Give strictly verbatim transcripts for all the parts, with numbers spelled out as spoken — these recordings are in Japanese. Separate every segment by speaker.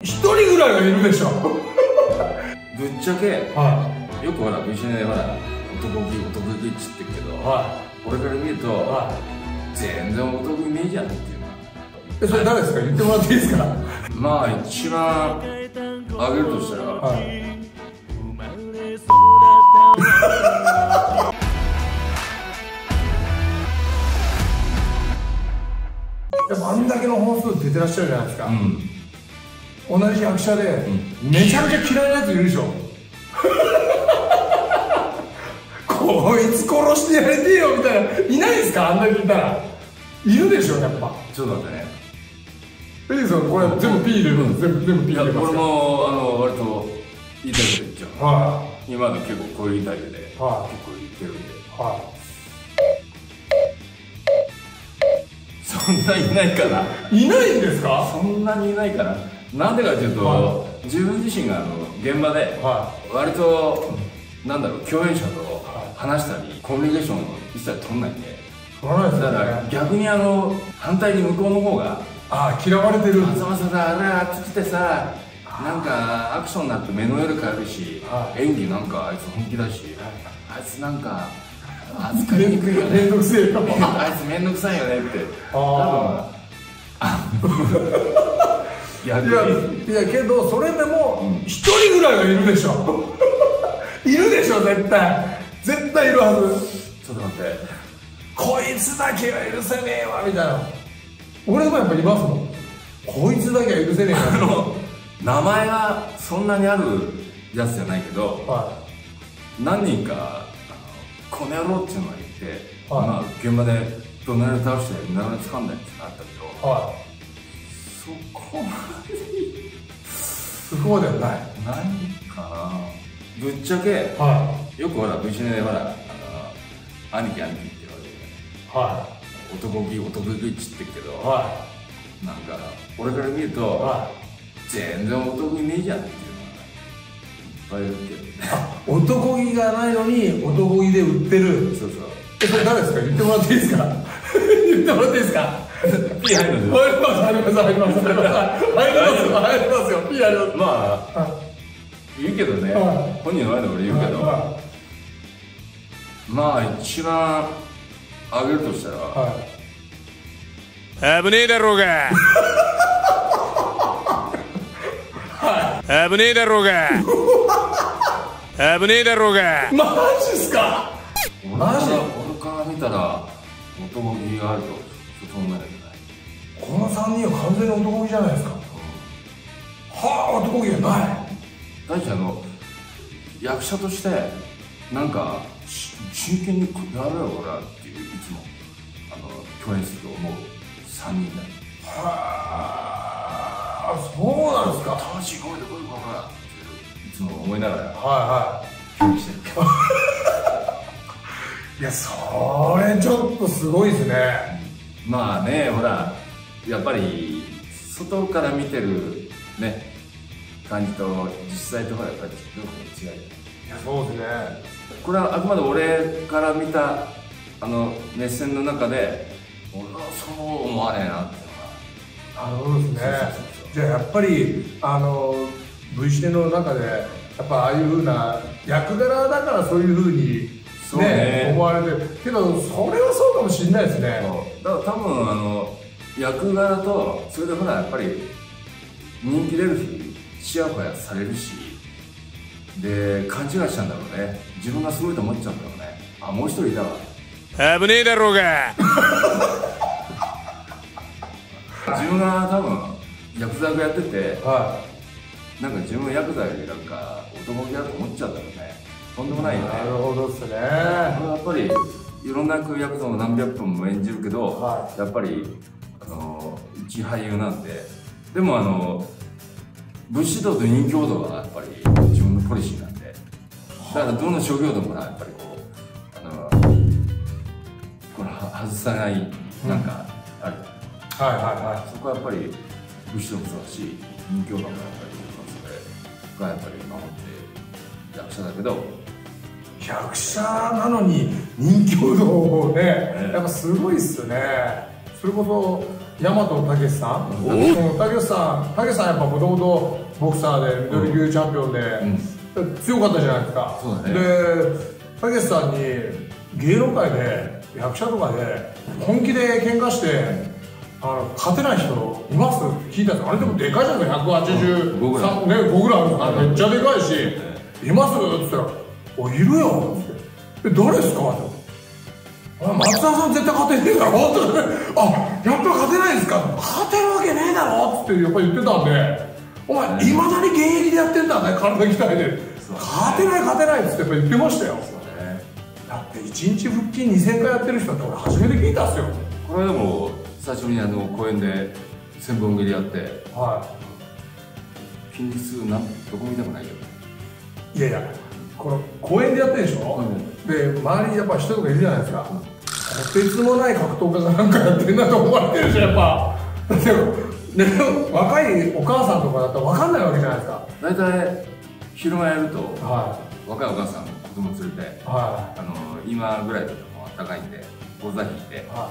Speaker 1: 一人ぐらいはいるでしょ。
Speaker 2: ぶっちゃけ、
Speaker 1: は
Speaker 2: よくほら ブイシネでほら男気男気っつってるけど、
Speaker 1: いは
Speaker 2: 俺から見ると、
Speaker 1: いは
Speaker 2: 全然男気ねえじゃんっていうのは。
Speaker 1: い。え、それ誰ですか？言ってもらっていいですか？
Speaker 2: まあ一番あげるとしたら、
Speaker 1: はい。でもあんだけの本数出てらっしゃるじゃないですか。
Speaker 2: うん、
Speaker 1: 同じ役者で、
Speaker 2: う
Speaker 1: めちゃめちゃ嫌いなやついるでしょ。こいつ殺してやれてえよみたいな、いないですか？あんだけいたらいるでしょ、やっぱ。
Speaker 2: ちょっと待ってね。
Speaker 1: いいですよ、これ全部 P 入れる、うん、全部全部 P
Speaker 2: いや、
Speaker 1: 入れます
Speaker 2: 俺もあの割と言いたいこと言っちゃう。
Speaker 1: は
Speaker 2: 今の結構こういうタイプで、
Speaker 1: はい
Speaker 2: 結構言ってるんで。
Speaker 1: いは
Speaker 2: そんないないかな。
Speaker 1: い。いないんですか？
Speaker 2: そんなにいないかな。なんでかっていうと、
Speaker 1: は
Speaker 2: 自分自身があの現場で
Speaker 1: は
Speaker 2: 割と、なんだろう、共演者と話したりコミュニケーションを一切取んないんで、
Speaker 1: い。取らないですよ
Speaker 2: だから
Speaker 1: ね。
Speaker 2: 逆にあの反対に向こうの方が
Speaker 1: ああ、嫌われてる。
Speaker 2: わざわざさ、あれあっち来てさ、なんかアクションになって目の色変えるし、
Speaker 1: は
Speaker 2: 演技なんかあいつ本気だし、あいつなんか扱いにくいよね、
Speaker 1: めんどくせえよ。
Speaker 2: あいつめんどくさいよねって
Speaker 1: あ
Speaker 2: 多分逆
Speaker 1: いや、
Speaker 2: に
Speaker 1: いやけどそれでも一人ぐらいはいるでしょ。いるでしょ、絶対。絶対いるはず。
Speaker 2: ちょっと待って、
Speaker 1: こいつだけは許せねえわみたいな。俺でもやっぱいますもん。こいつだけは許せねえわ。
Speaker 2: あの名前がそんなにあるやつじゃないけど、
Speaker 1: は
Speaker 2: 何人かあのこの野郎っていうのがいて、
Speaker 1: はい
Speaker 2: まあ現場で怒鳴り倒して名前つかんだやつがあったけど、
Speaker 1: いは
Speaker 2: そこまで
Speaker 1: い。そこまではない。
Speaker 2: 何かな。ぶっちゃけ、
Speaker 1: は
Speaker 2: よくほら ブイシネでほらあの兄貴兄貴って言われて、
Speaker 1: いは
Speaker 2: 男気男気っつってるけど、
Speaker 1: いは
Speaker 2: なんか俺から見ると、
Speaker 1: いは
Speaker 2: 全然男気ねえじゃんっていうのがいっぱいいるけどね。
Speaker 1: い。男気がないのに男気で売ってる。
Speaker 2: そうそう。
Speaker 1: え、それ誰ですか？言ってもらっていいですか？言ってもらっていいですか？
Speaker 2: P 入るの
Speaker 1: 入ります入ります入ります入ります入ります入りますよ。 P 入ります。
Speaker 2: まあ言うけどね、
Speaker 1: はい
Speaker 2: 本人の前で俺言うけど、
Speaker 1: は
Speaker 2: まあ一番あげるとしたら、
Speaker 1: いはい。
Speaker 3: 危ねえだろうが危ねえだろうが危ねえだろうが
Speaker 1: マジっすか？
Speaker 2: 俺
Speaker 1: マジ
Speaker 2: から俺から見たら男気があるとそんなにない。
Speaker 1: このさんにんは完全に男気じゃないですか。はあ、男気がない。
Speaker 2: 大体あの役者としてなんかし真剣にやろうよ俺らっていういつもあの共演すると思うさんにんだよ。
Speaker 1: はあ、そうなんですか。
Speaker 2: 楽しい声で来いこらっていつも思いながら
Speaker 1: はいは
Speaker 2: 共演してるけど
Speaker 1: い。いや、それちょっとすごいですね。
Speaker 2: まあね、ほらやっぱり外から見てるね感じと実際とほらやっぱりどこか違い。
Speaker 1: いや、そうですね。
Speaker 2: これはあくまで俺から見たあの熱戦の中で俺はそう思わねえなっていうのが。
Speaker 1: なるほどですね。
Speaker 2: そうそうそうそう。
Speaker 1: じゃあやっぱりあの V シネの中でやっぱああいうふうな役柄だからそういうふうに
Speaker 2: そうね
Speaker 1: 思われてるけど、それはそうかもしれないですね。
Speaker 2: そうだから多分あの役柄とそれでほらやっぱり人気出るしちやほやされるしで勘違いしちゃうんだろうね。自分がすごいと思っちゃうんだろうね。あ、もう一人いたわ。
Speaker 3: 危ねえだろうが
Speaker 2: 自分が多分ヤクザ役やってて
Speaker 1: は
Speaker 2: なんか自分ヤクザよりなんか男気だと思っちゃうんだろうね。とんでもないよね。
Speaker 1: なるほどですね。
Speaker 2: これはやっぱりいろんな役ヤクザを何百分も演じるけど、
Speaker 1: は
Speaker 2: やっぱりあの一俳優なんで、でもあの武士道と人気道はやっぱり自分のポリシーなんで、だからどの職業でもなやっぱりこうあのこれは外さないなんかある、
Speaker 1: はいはいは
Speaker 2: そこはやっぱり武士道もそうだし人気道もやっぱりそれがやっぱり守って役者だけど。
Speaker 1: い。役者なのに人気者をね、
Speaker 2: ね
Speaker 1: やっぱすごいっすよね。それこそ大和武さん、その武さん、武さんやっぱもともとボクサーでミドル級チャンピオンで、うん、強かったじゃないですか。そうだね。で、武さんに芸能界で役者とかで本気で喧嘩してあの勝てない人いますって聞いたんですよ。あれでもでかいじゃないですか、ひゃくはちじゅうさん、ね、ごぐらいあるんですからめっちゃでかいし、いますって言ったら「おいるよ」って「誰ですか?」って「松田さん絶対勝てねえだろ」って「あやっぱ勝てないんですか?」勝てるわけねえだろってやっぱ言ってたんで「お前いまだに現役でやってんだね体鍛えて勝てない勝てない」っつってやっぱ言ってましたよ。だっていちにち腹筋にせんかいやってる人って俺初めて聞いたんですよ。
Speaker 2: これでも最初にあの公園で千本蹴りやって、はい、筋肉痛なんどこも痛くないよ。
Speaker 1: いやいやこの公園でやってるでしょ、うん、で周りにやっぱ人とかいるじゃないですか、とてつもない格闘家がなんかやってるなと思われてるでしょやっぱ。だってね、若いお母さんとかだったら分かんないわけじゃないですか。
Speaker 2: 大体昼間やると、はい、若いお母さん子供連れて、はい、あの今ぐらいだともうあったかいんでゴザ引いて、はい、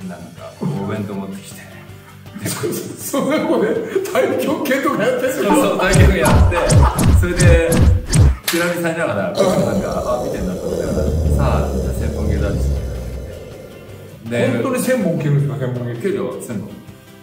Speaker 2: なんかお弁当持ってきて
Speaker 1: そんなとこで太極拳とかやってるんですよ。
Speaker 2: そうそう太極拳やってそれでちなみにされながら僕もなんかあ見てんだと思ったらさあじゃあ千本蹴りだって
Speaker 1: で本当に千本蹴るんですか。千本蹴り
Speaker 2: 蹴るよ千本。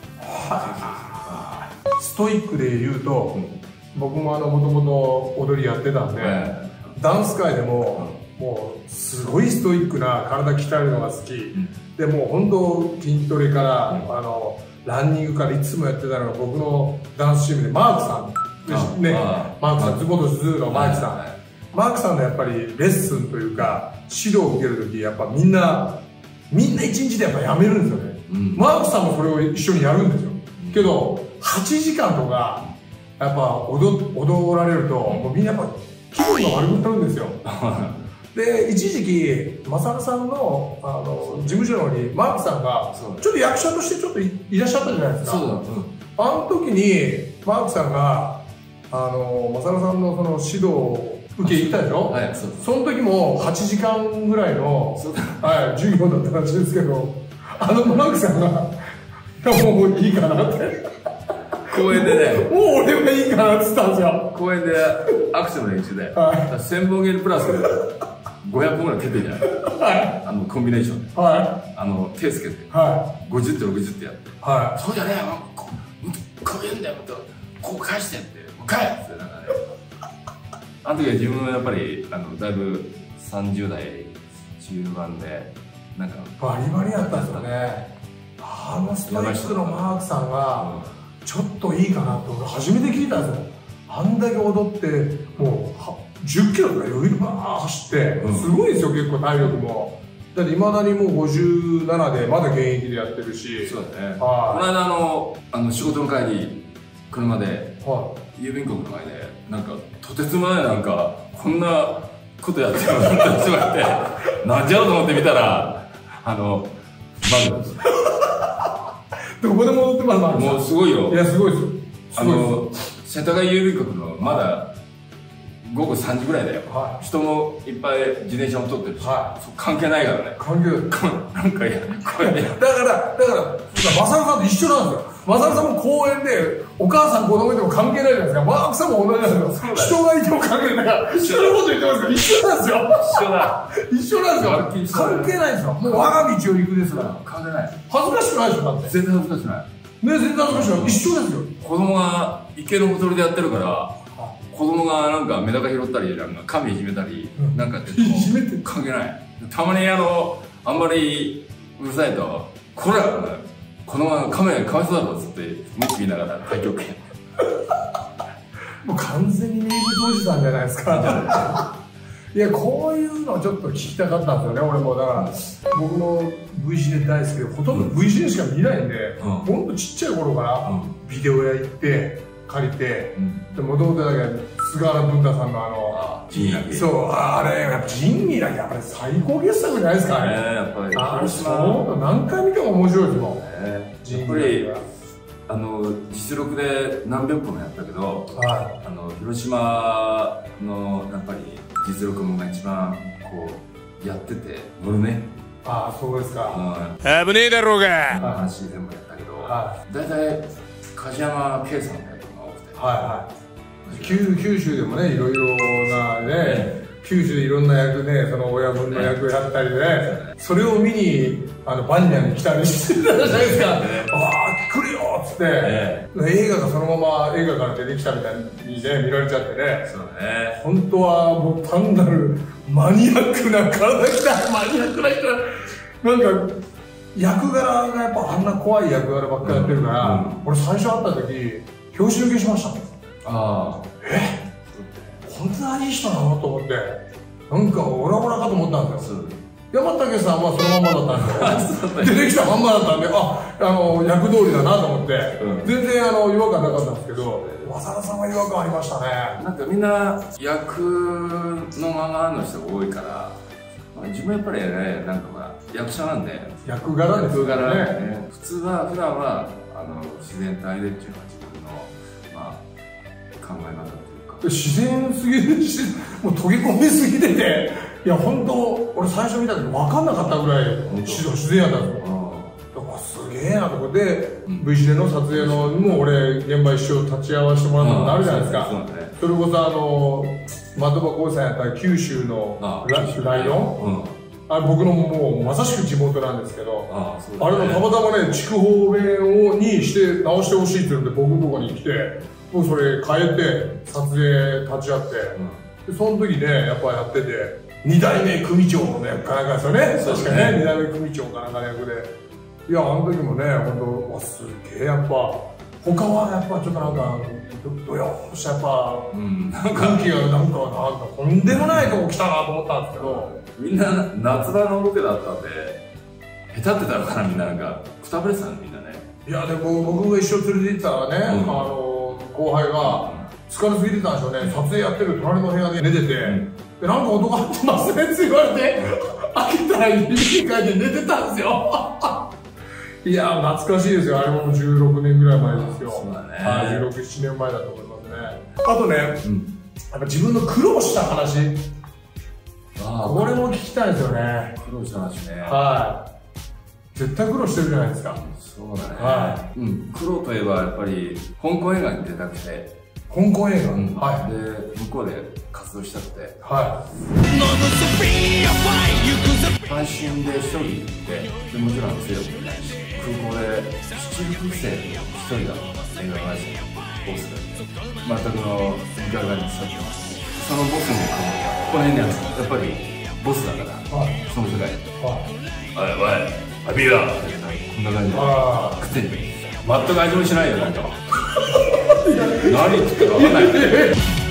Speaker 1: ストイックで言うと、うん、僕もあのもともと踊りやってたんで、はい、ダンス界でも、うん、もうすごいストイックな体鍛えるのが好き、うん、でもう本当筋トレから、うん、あのランニングからいつもやってたのが僕のダンスチームでマークさんね、マークさんズボとズーのマークさん、はい、マークさんのやっぱりレッスンというか指導を受ける時やっぱみんなみんな一日でやっぱやめるんですよね、うん、マークさんもそれを一緒にやるんですよ、うん、けどはちじかんとかやっぱ 踊, 踊られると、もうみんなやっぱ気分が悪くなるんですよで一時期マサルさん の, あの事務所の方にマークさんがちょっと役者としてちょっと い, いらっしゃったじゃないですか。そうだ、うん、あの時にマークさんがあのマサルさんのその指導を受け入ったでしょ、はい、そう そ, その時もはちじかんぐらいの、はい、授業だったらしいですけど、あのマークさんがもういいかなって
Speaker 2: 公園でね
Speaker 1: もう俺はいいかなって言ったんですよ。
Speaker 2: 公園でアクションの練習で、はい、千本蹴りプラスごひゃっぽんぐらい蹴ってるじゃない、はい、あのコンビネーションで、はい、あの手つけて、はい、ごじゅってろくじゅってやって、はい、そうじゃねえよこういうんだよこう返してって返ってなんかねあの時は自分はやっぱりあのだいぶさんじゅうだい中盤でなんか
Speaker 1: バリバリやったんですよね。あのストイックのマークさんがちょっといいかなと初めて聞いたんですよ。あんだけ踊ってもうじゅっキロとか余裕でバーッ走って、うん、すごいですよ結構体力も。だっていまだにもうごじゅうななでまだ現役でやってるし。
Speaker 2: そうだね。この間あのあの仕事の帰り車で、はい、郵便局の前でなんかとてつもないなんかこんなことやってるのってしまってなんじゃろうと思って見たらあのマグです
Speaker 1: どこでも踊ってます。
Speaker 2: もうすごいよ。
Speaker 1: いやすごいですよ。
Speaker 2: あの世田谷郵便局のまだごごさんじぐらいだよ、はい、人もいっぱい自転車も通ってるし、はい、関係ないからね。
Speaker 1: 関係ない。
Speaker 2: なんかいやこれ、ね、
Speaker 1: だからだからマサルさんと一緒なんですよ。マサルさんも公園でお母さん子供いても関係ないじゃないですか。マークさんも同じなんですよ。人がいても関係ないから一緒のこと言ってますけど一緒なんですよ。
Speaker 2: 一緒だ
Speaker 1: 一緒なんですよ。関係ないですよ。もう我が道を行くですから。
Speaker 2: 関係ない。
Speaker 1: 恥ずかしくないでしょだって。
Speaker 2: 全然恥ずかしくない
Speaker 1: ね。全然恥ずかしくない。一緒ですよ。
Speaker 2: 子供が池のほとりでやってるから子供がなんかメダカ拾ったりなんか亀いじめたり、うん、なんかって関係ない。たまにあのあんまりうるさいとこれは子供がカメラかわいそうだろっつって文句言いながら太極拳
Speaker 1: もう完全に名物おじさんじゃないですかいやこういうのちょっと聞きたかったんですよね。俺もだから僕も ブイシー で大好きでほとんど ブイシー しか見ないんで、うん、ほんとちっちゃい頃から、うん、ビデオ屋行って借りて、もともとだけ菅原文太さんのあの
Speaker 2: 仁義
Speaker 1: そうあれやっぱ仁義だけあれ最高傑作じゃないですかね。
Speaker 2: やっぱり
Speaker 1: あれそう何回見ても面白いですもん。
Speaker 2: やっぱりあの実力で何百本もやったけど、はい、あの広島のやっぱり実力も一番こうやってて乗るね。
Speaker 1: ああそうですか。
Speaker 3: 危ねえだろうが。
Speaker 2: 話全部やったけど、 大体梶山圭さんの役が多くて、
Speaker 1: はいはい、九, 九州でもねいろいろなね、九州でいろんな役ね、その親分の役やったりね、それを見にあのバンニャンに来たりしてたじゃないですか。ああ来るよっつって、映画がそのまま映画から出てきたみたいにね見られちゃってね。そうね。本当はもう単なるマニアックな体きたマニアックな人なんか役柄がやっぱあんな怖い役柄ばっかりやってるから、うんうん、俺最初会った時表紙受けしました。ああえこんないい人なのと思って、なんかオラオラかと思ったんですよ。山竹さんはそのまんまだったんで出てきたまんまだったんで、あ、あの役通りだなと思って、うん、全然あの違和感なかったんですけど、渡田さんは違和感ありましたね。
Speaker 2: なんかみんな役のままの人が多いから、自分やっぱりね、なんかほら役者なんで
Speaker 1: 役柄ですよね。
Speaker 2: ね、普通は普段はあの自然体でっていうのは自分のまあ考え方というか。
Speaker 1: 自然すぎるし、もう溶け込みすぎてて、いや本当俺最初見た時分かんなかったぐらい自然やったんですよ。だからすげえなと思って、うん、V シネの撮影のにも俺現場一生立ち会わせてもらったことあるじゃないですか。それこそあの的場浩司さんやったら九州のライオン、あれ僕のもうまさしく地元なんですけど、あ, ね、あれのたまたまね筑豊弁をにして直してほしいって言うんで僕のとこに来て、もうそれ変えて撮影立ち会って、うん、でその時ねやっぱやってて二代目組長の役かなんかですよね。確かね二代目組長かなんかの役で、いやあの時もね本当わすげえやっぱ他はやっぱちょっとなんかどよーんとしたやっぱ、うん、なんか空気がなんかなんかとんでもないとこ来たなと思ったんですけど、
Speaker 2: みんな夏場のロケだったんで下手ってたのかな、みんななんかくたぶれてたのみんなね。い
Speaker 1: やでも僕が一緒連れて行ったらね、うん、あの後輩が疲れすぎてたんでしょうね。撮影やってる隣の部屋で寝てて、うん、でなんか音が入ってますねって言われて開けたら指にかいて寝てたんですよいやー懐かしいですよ。あれもじゅうろくねんぐらい前ですよ。そうだね。はい、じゅうろく、ななねんまえだと思いますね。あとね、うん、やっぱ自分の苦労した話、あこれも聞きたいですよね。
Speaker 2: 苦労した話ね。
Speaker 1: はい。絶対苦労してるじゃないですか。
Speaker 2: そうだね。はい。うん。苦労といえばやっぱり香港映画に出たくて。
Speaker 1: 香港映画、うん、はい。
Speaker 2: で向こうで活動したくて。
Speaker 1: はい。
Speaker 2: 単身で一人行って、でもちろん強くないし、空港で七福星の一人が映画会社のボスで、全くの向かい側に座ってます。そのボスのこの辺にあるんですよ。やっぱりボスだから、はい、その世界で。はい。おいおい、アビーだこんな感じで。ああ。くってに。全く味見しないよ、なんか。何言ってるか分かんない。